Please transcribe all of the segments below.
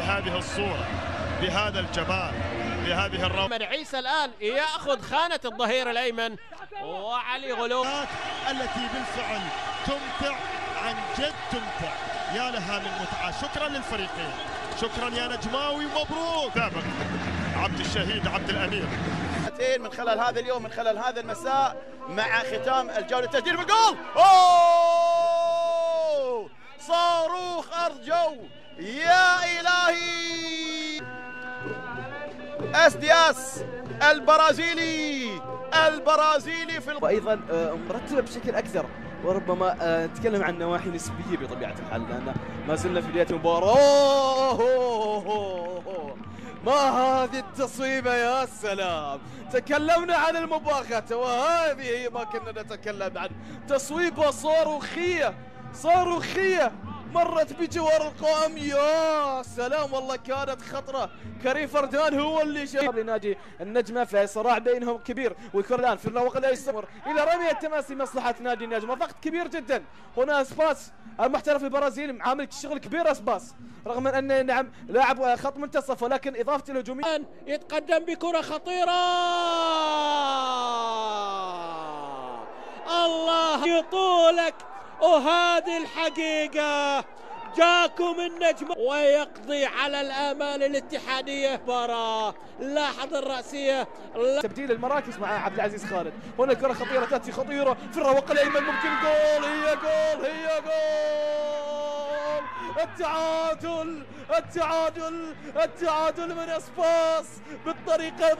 بهذه الصورة، بهذا الجمال، بهذه الروعة. محمد عيسى الآن يأخذ خانة الظهير الأيمن، وعلي غلو التي بالفعل تمتع، عن جد تمتع، يا لها من متعة. شكرا للفريقين، شكرا يا نجماوي، مبروك. سابق عبد الشهيد عبد الأمير من خلال هذا اليوم، من خلال هذا المساء، مع ختام الجولة التسجيل بالجول. أوه صاروخ أرض جو، يا إلهي. اس البرازيلي في وايضا مرتبه بشكل اكثر، وربما نتكلم عن نواحي نسبيه بطبيعه الحال، لان ما زلنا في بدايه المباراه. ما هذه التصويبه، يا سلام. تكلمنا عن المباغته، وهذه هي ما كنا نتكلم عنه. تصويبه صاروخيه مرت بجوار القائم، يا سلام والله كانت خطرة. كريم فردان هو اللي شاف لنادي النجمة في صراع بينهم كبير، والكرة الآن في الوقت لا يستمر إلى رمي التماس لمصلحة نادي النجمة. ضغط كبير جدا هنا. اسباس المحترف البرازيلي عامل شغل كبير اسباس، رغم أنه نعم لاعب خط منتصف، ولكن إضافة الهجومية. يتقدم بكرة خطيرة، الله يطولك. وهذه الحقيقة جاكم النجم ويقضي على الآمال الاتحادية. مباراة لاحظ الرأسية، تبديل المراكز مع عبد العزيز خالد. هنا كرة خطيرة تأتي، خطيرة في الرواق الأيمن، ممكن جول. هي جول. التعادل من اسباس بالطريقة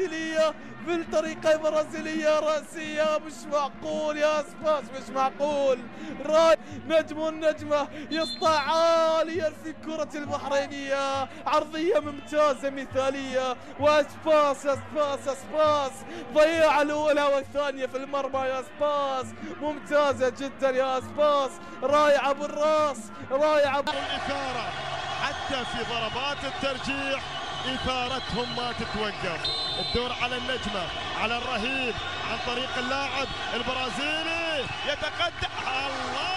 البرازيلية رأسية. مش معقول يا اسباس، مش معقول. نجم النجمة يسطع عاليا في الكرة البحرينية، عرضية ممتازة مثالية، واسباس ضيع الأولى والثانية في المرمى. يا اسباس ممتازة جدا، يا اسباس رائعة بالراس، رائعة. الإثارة حتى في ضربات الترجيح، إثارتهم ما تتوقف. الدور على النجمة، على الرهيب، عن طريق اللاعب البرازيلي يتقدم. الله،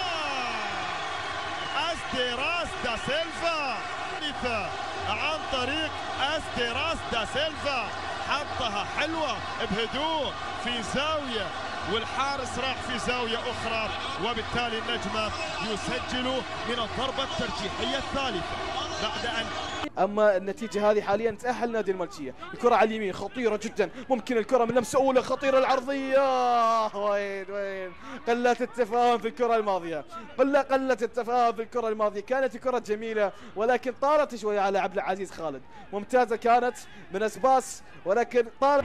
أستيراس دا سيلفا عن طريق أستيراس دا سيلفا، حطها حلوة بهدوء في زاوية، والحارس راح في زاوية أخرى، وبالتالي النجمة يسجل من الضربة الترجيحية الثالثة بعد أن. اما النتيجه هذه حاليا تاهل نادي الملكيه. الكره على اليمين خطيره جدا، ممكن الكره من لمسه اولى خطيره. العرضيه وين قله التفاهم في الكره الماضيه، قله التفاهم في الكره الماضيه. كانت كره جميله، ولكن طارت شويه على عبد العزيز خالد. ممتازه كانت من اسباس، ولكن طارت.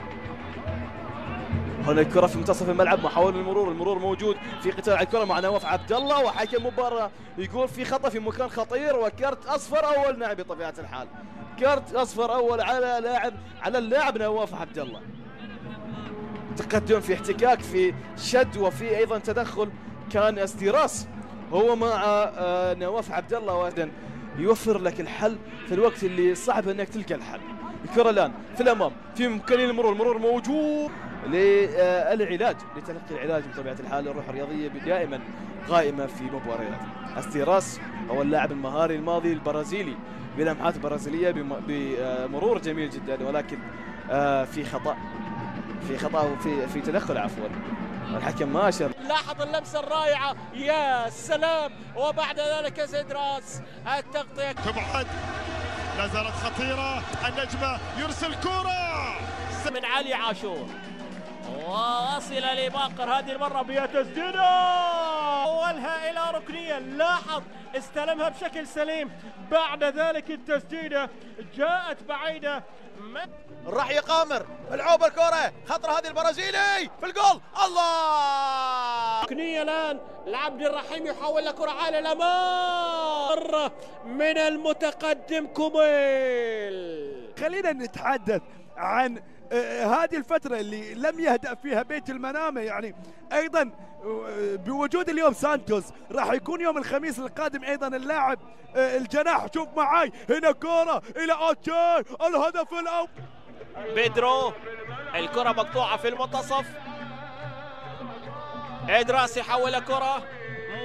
هنا الكرة في منتصف الملعب، محاولة المرور موجود في قتال على الكرة مع نواف عبد الله، وحكم مباراة يقول في خطأ في مكان خطير، وكرت أصفر أول. نعم بطبيعة الحال كرت أصفر أول على اللاعب نواف عبد الله. تقدم في احتكاك، في شد، وفي أيضا تدخل. كان استيراس هو مع نواف عبد الله، واحدا يوفر لك الحل في الوقت اللي صعب انك تلقى الحل. الكرة الآن في الأمام، في إمكانية المرور موجود للعلاج، لتلقي العلاج بطبيعة الحال. الروح الرياضية دائما قائمة في مباريات. استيراس هو اللاعب المهاري الماضي البرازيلي بلمحات برازيلية، بمرور جميل جدا، ولكن في خطأ وفي تدخل عفوا، الحكم ما أشر. لاحظ اللمسة الرائعة، يا سلام. وبعد ذلك زيدراس التغطية تبعد، لا زالت خطيرة. النجمة يرسل كرة من علي عاشور، واصل لباقر هذه المرة بتسديدة، أولها إلى ركنية. لاحظ استلمها بشكل سليم، بعد ذلك التسديدة جاءت بعيدة. راح يقامر العوب الكرة، خطرة هذه البرازيلي في الجول. الله، ركنية الآن لعبد الرحيم، يحول لكرة عالية الأمام من المتقدم كوميل. خلينا نتحدث عن هذه الفترة اللي لم يهدأ فيها بيت المنامة، يعني أيضا بوجود اليوم سانتوس. راح يكون يوم الخميس القادم أيضا اللاعب الجناح. شوف معاي هنا كرة إلى أوتشي، الهدف الأول. بيدرو، الكرة مقطوعة في المنتصف. إدراس يحول كرة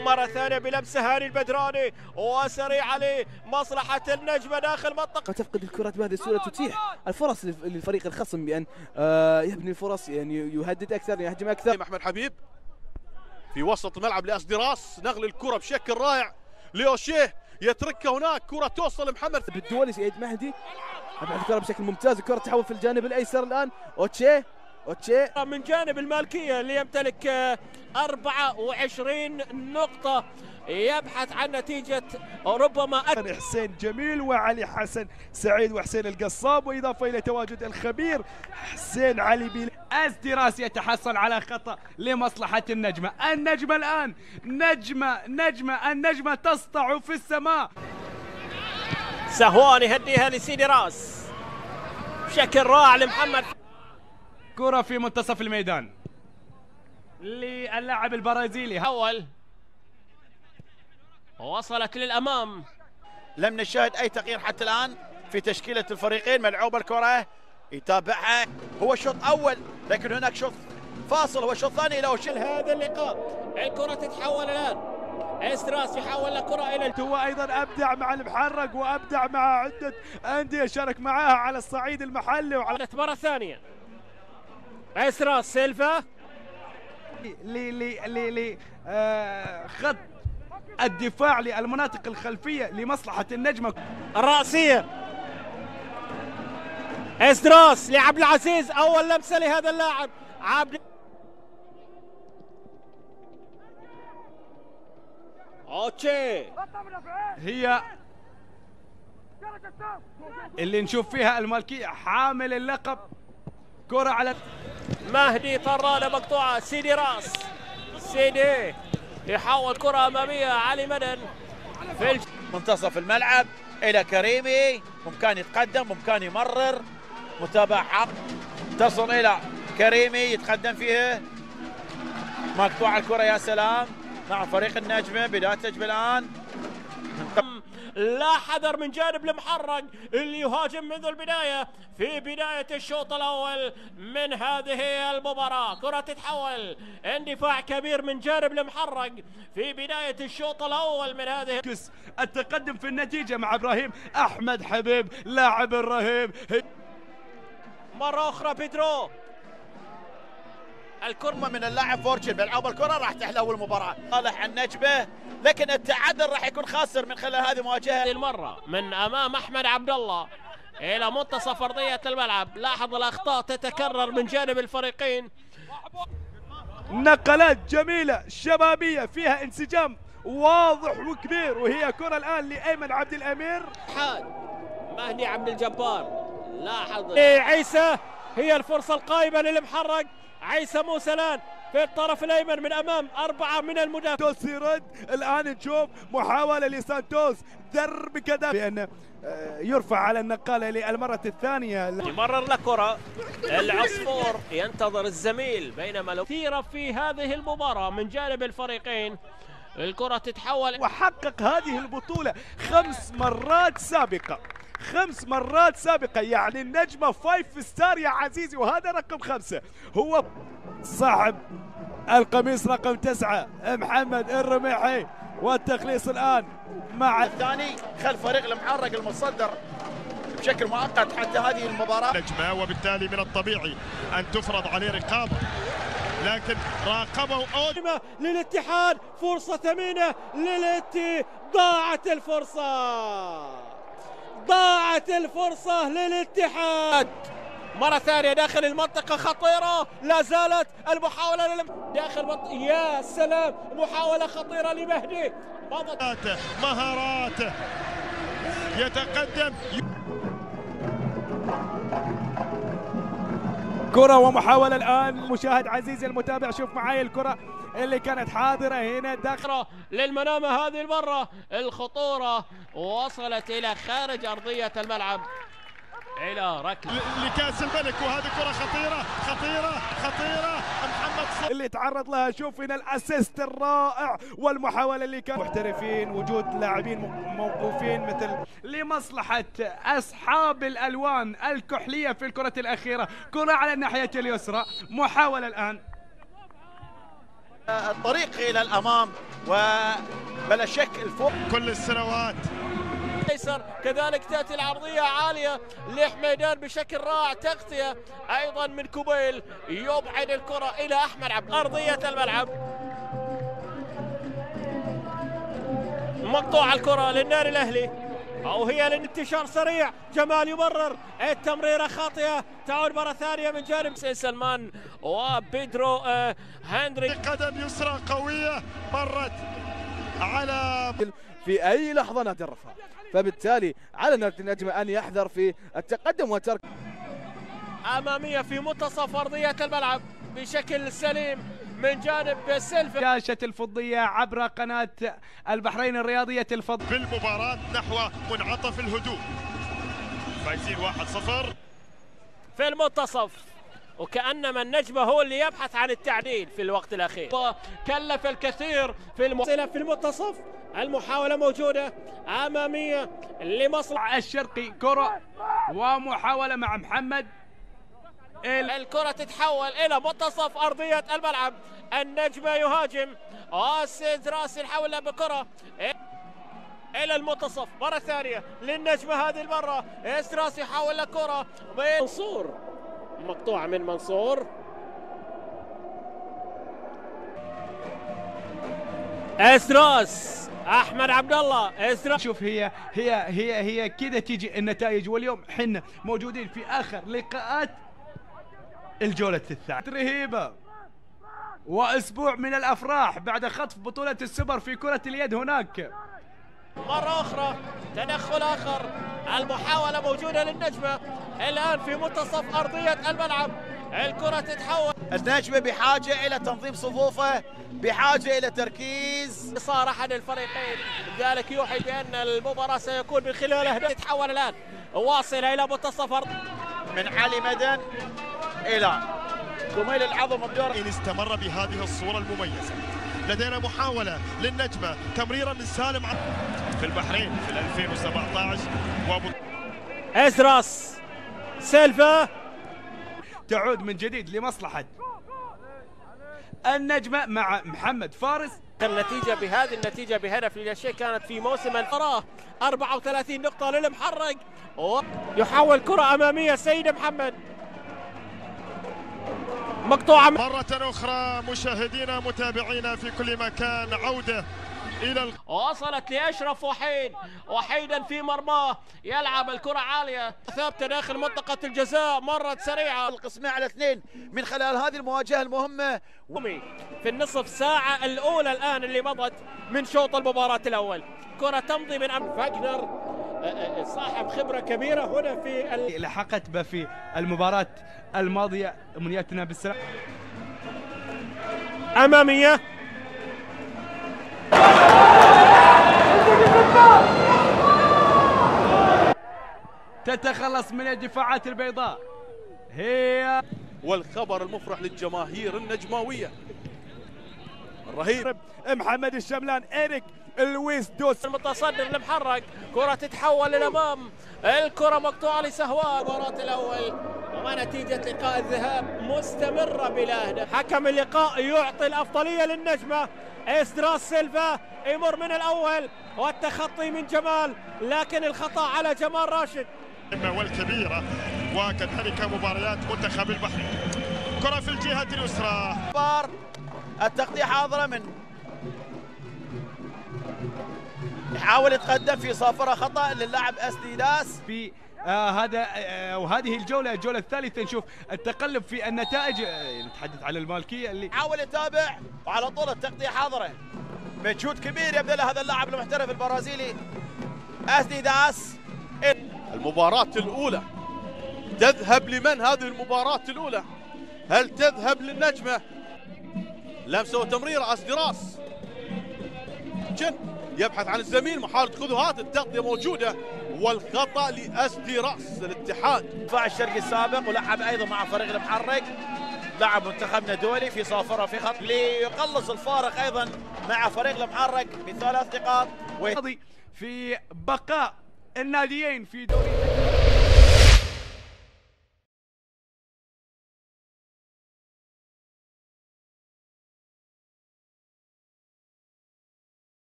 مرة ثانية بلمسة هاني البدراني وسريعة لمصلحة النجمة داخل منطقة. تفقد الكرات بهذه السهولة تتيح الفرص للفريق الخصم بأن يبني الفرص، يعني يهدد أكثر، يهجم أكثر. أحمد حبيب في وسط الملعب لأسدراس، نقل الكرة بشكل رائع لأوشيه، يتركها هناك، كرة توصل محمد بالدولي سعيد مهدي، أبعد الكرة بشكل ممتاز، الكرة تحول في الجانب الأيسر الآن. أوتشيه من جانب المالكية اللي يمتلك 24 نقطة، يبحث عن نتيجة ربما حسين جميل وعلي حسن سعيد وحسين القصاب، وإضافة إلى تواجد الخبير حسين علي بيل. أسدراس يتحصل على خطأ لمصلحة النجمة. النجمة الآن النجمة تسطع في السماء. سهوان يهديها لسيدي راس بشكل رائع لمحمد. كرة في منتصف الميدان للاعب البرازيلي. أول وصلت للأمام. لم نشاهد أي تغيير حتى الآن في تشكيلة الفريقين. ملعوب الكرة يتابعها، هو شوط أول لكن هناك شوط فاصل، هو شوط ثاني إلى وشل هذا اللقاء. الكرة تتحول الآن، أسدراس يحول الكرة إلى هو أيضا أبدع مع المحرق وأبدع مع عدة أندية شارك معها على الصعيد المحلي وعلى مرة ثانية. أسدراس سيلفا خط الدفاع للمناطق الخلفية لمصلحة النجمة. الرأسية أسدراس لعبد العزيز، أول لمسة لهذا اللاعب عبد أوتشي، هي اللي نشوف فيها المالكية حامل اللقب. كرة على مهدي طرانة مقطوعة، سيدي راس، سيدي يحول كرة أمامية، علي مدن في منتصف الملعب إلى كريمي، ممكن يتقدم ممكن يمرر، متابعة حق تصل إلى كريمي يتقدم فيه، مقطوعة الكرة يا سلام مع فريق النجمة. بداية التجربة الآن، لا حذر من جانب المحرق اللي يهاجم منذ البداية في بداية الشوط الأول من هذه المباراة. كرة تتحول، اندفاع كبير من جانب المحرق في بداية الشوط الأول من هذه. التقدم في النتيجة مع إبراهيم أحمد حبيب لاعب الرهيب. مرة أخرى بيدرو، الكرة من اللاعب فورتشن بيلعب الكرة راح تحلو المباراة صالح النجمة، لكن التعادل راح يكون خاسر من خلال هذه المواجهة. المرة من أمام أحمد عبد الله إلى منتصف أرضية الملعب. لاحظ الأخطاء تتكرر من جانب الفريقين. نقلات جميلة شبابية فيها انسجام واضح وكبير، وهي كرة الآن لأيمن عبد الأمير. مهدي عبد الجبار، لاحظ عيسى، هي الفرصة القائمة للمحرق. عيسى موسلان في الطرف الأيمن من أمام 4 من المدافعين. سانتوس يرد الآن، نشوف محاولة لسانتوس ضرب كذا بأن يرفع على النقالة للمرة الثانية. يمرر له كرة، العصفور ينتظر الزميل، بينما كثيرة في هذه المباراة من جانب الفريقين. الكرة تتحول، وحقق هذه البطولة 5 مرات سابقة، 5 مرات سابقة، يعني النجمة 5 ستار يا عزيزي، وهذا رقم 5. هو صاحب القميص رقم 9 محمد الرميحي، والتخليص الآن مع الثاني خلف فريق المحرق المتصدر بشكل مؤقت حتى هذه المباراة. نجمة، وبالتالي من الطبيعي أن تفرض عليه رقابة، لكن راقبه للاتحاد. فرصة ثمينة ضاعت الفرصة للاتحاد. مرة ثانية داخل المنطقة خطيرة، لا زالت المحاولة داخل يا سلام، محاولة خطيرة لمهدي، مهاراته يتقدم. كرة ومحاولة الآن. مشاهد عزيزي المتابع، شوف معي الكرة اللي كانت حاضرة هنا داخل للمنامة. هذه المرة الخطورة وصلت إلى خارج أرضية الملعب إلى ركلة لكاس الملك، وهذه كرة خطيرة محمد اللي تعرض لها. شوف هنا الاسيست الرائع والمحاولة اللي كان محترفين، وجود لاعبين موقوفين مثل لمصلحة أصحاب الألوان الكحلية في الكرة الأخيرة. كرة على الناحية اليسرى، محاولة الآن الطريق الى الامام وبلا شك الفوق. كل السنوات ايسر كذلك تاتي العرضيه عاليه لحميدان بشكل رائع، تغطيه ايضا من كوبيل يبعد الكره الى احمد عبد ارضيه الملعب. مقطوع الكره للنادي الاهلي او هي للانتشار سريع. جمال يمرر التمريره خاطئه، تعود مره ثانيه من جانب سلمان وبيدرو هندري. قدم يسرى قويه مرت على في اي لحظه نادي الرفاه، فبالتالي على نادي النجمه ان يحذر في التقدم وترك. اماميه في منتصف ارضيه الملعب بشكل سليم من جانب سيلفا. شاشة الفضية عبر قناة البحرين الرياضية الفضية. في المباراة نحو منعطف الهدوء، فايزين 1-0 في المنتصف، وكأنما النجمة هو اللي يبحث عن التعديل في الوقت الأخير. كلف الكثير في في المنتصف. المحاولة موجودة أمامية لمصلحة الشرقي، كرة ومحاولة مع محمد. الكرة تتحول إلى منتصف أرضية الملعب. النجمة يهاجم، سيدراس يحول بكرة إلى المنتصف مرة ثانية للنجمة. هذه المرة سيدراس يحول كرة منصور، مقطوعة من منصور. سيدراس احمد عبد الله. شوف هي كذا تيجي النتائج، واليوم حنا موجودين في اخر لقاءات الجولة الثالثة رهيبة، واسبوع من الافراح بعد خطف بطولة السوبر في كرة اليد. هناك مرة اخرى تدخل اخر، المحاولة موجودة للنجمة الان في منتصف ارضية الملعب. الكرة تتحول. النجمة بحاجة الى تنظيم صفوفه، بحاجة الى تركيز. صار احد الفريقين، ذلك يوحي بان المباراة سيكون من خلال اهداف. تتحول الان واصلة الى منتصف من علي مدن الى كميل العظم بدور. إن استمر بهذه الصورة المميزة. لدينا محاولة للنجمة، تمريرة من سالم في البحرين في 2017 ازراس سيلفا تعود من جديد لمصلحة النجمة مع محمد فارس. النتيجة بهذه النتيجة بهدف للشيء كانت في موسم المباراة. 34 نقطة للمحرق، يحول كرة أمامية سيد محمد مقطوعة مرة أخرى. مشاهدينا متابعينا في كل مكان، عودة إلى وصلت لأشرف وحيدا في مرماه، يلعب الكرة عالية ثابتة داخل منطقة الجزاء، مرت سريعة. القسمة على 2 من خلال هذه المواجهة المهمة في النصف ساعة الأولى الآن اللي مضت من شوط المباراة الأول. كرة تمضي من فاجنر، صاحب خبرة كبيرة هنا في لحقت به في المباراة الماضية. أمنياتنا بالسلام. أمامية تتخلص من الدفاعات البيضاء. هي والخبر المفرح للجماهير النجماوية الرهيب محمد الشملان، إيريك لويس دوس المتصدر المحرك. كرة تتحول للأمام، الكرة مقطوعة لسهوان. المباراة الأول ونتيجة لقاء الذهاب مستمرة بلا أهداف. حكم اللقاء يعطي الأفضلية للنجمة. إسدراس سيلفا يمر من الأول والتخطي من جمال، لكن الخطأ على جمال راشد. والكبيرة وكذلك مباريات منتخب البحرين. كرة في الجهة اليسرى، التغطية حاضرة من يحاول يتقدم في صافرة خطأ للاعب أسديداس في وهذه الجولة الثالثة. نشوف التقلب في النتائج، نتحدث على المالكية اللي حاول يتابع، وعلى طول التغطية حاضرة. مجهود كبير يبذله هذا اللاعب المحترف البرازيلي أسديداس. المباراة الأولى تذهب لمن هذه المباراة الأولى؟ هل تذهب للنجمة؟ لمسة وتمريرة أسدراس يبحث عن الزميل، محاولة خذوهات، التغطية موجودة والخطأ لأسدراس الاتحاد. دفاع الشرقي السابق ولعب أيضا مع فريق المحرق، لعب منتخبنا دولي في صافرة في خط ليقلص الفارق أيضا مع فريق المحرق ب3 نقاط. في بقاء الناديين في دوري